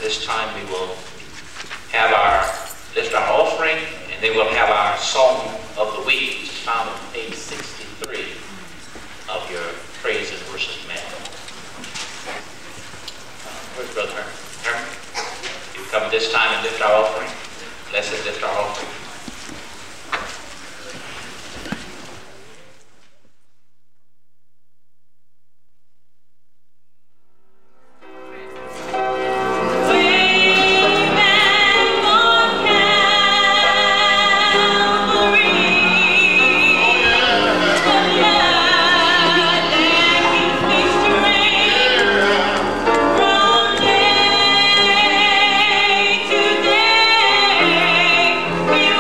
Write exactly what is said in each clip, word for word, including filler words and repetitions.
this time we will have our, lift our offering, and then we'll have our song of the week, which is found on page sixty-three of your praise and worship manual. Where's Brother Herman? Herman, you come this time and lift our offering. Let's lift our offering. Today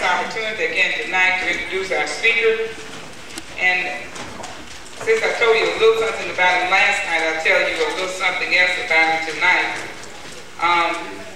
opportunity again tonight to introduce our speaker. And since I told you a little something about him last night, I'll tell you a little something else about him tonight. Um,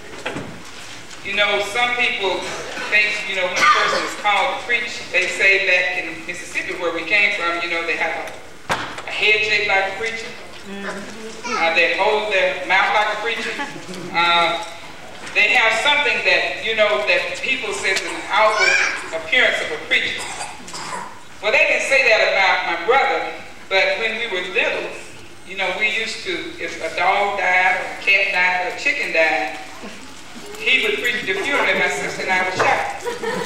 you know, some people think, you know, when a person is called to preach, they say back in Mississippi where we came from, you know, they have a, a head shaped like a preacher. Uh, they hold their mouth like a preacher. Uh, they have something that, you know, that people say is an outward appearance of a preacher. Well, they can say that about my brother, but when we were little, you know, we used to, if a dog died, or a cat died, or a chicken died, he would preach the funeral and my sister and I would shout.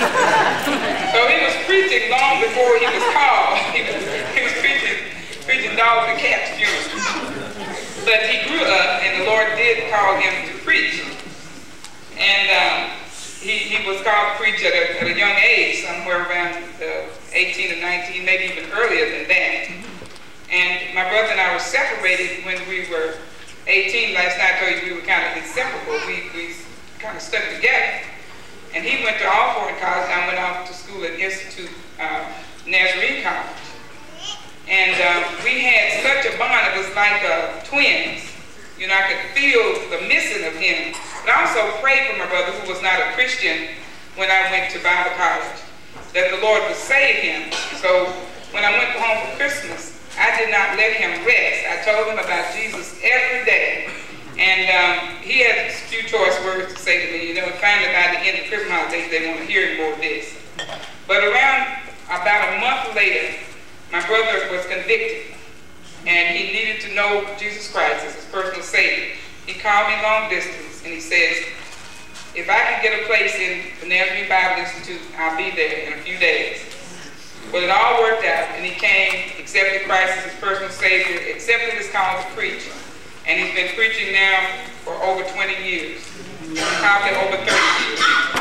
So he was preaching long before he was called. He was, he was preaching, preaching dogs and cats funerals. But he grew up and the Lord did call him to preach. And um, he, he was called to preach at a, at a young age, somewhere around uh, eighteen or nineteen, maybe even earlier than that. And my brother and I were separated when we were eighteen. Last night I told you we were kind of inseparable. We, we kind of stuck together. And he went to Alford College, and I went off to school at Institute uh, Nazarene College. And um, we had such a bond, it was like uh, twins. You know, I could feel the missing of him. But I also prayed for my brother, who was not a Christian, when I went to Bible college, that the Lord would save him. So when I went home for Christmas, I did not let him rest. I told him about Jesus every day. And um, he had a few choice words to say to me. You know, and finally by the end of the Christmas holidays, they want to hear more of this. But around about a month later, my brother was convicted. And he needed to know Jesus Christ as his personal Savior. He called me long distance and he says, if I can get a place in the Nazarene Bible Institute, I'll be there in a few days. Well, it all worked out, and he came, accepted Christ as his personal Savior, accepted his call to preach, and he's been preaching now for over twenty years, probably over thirty years.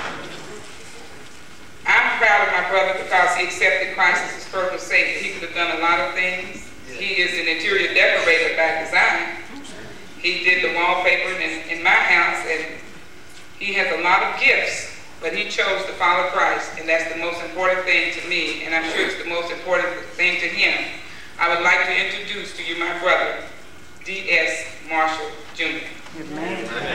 I'm proud of my brother because he accepted Christ as his personal Savior. He could have done a lot of things. He is an interior decorator by design. He did the wallpaper in, in my house, and he has a lot of gifts. But he chose to follow Christ, and that's the most important thing to me, and I'm sure it's the most important thing to him. I would like to introduce to you my brother, D S Marshall Junior Amen.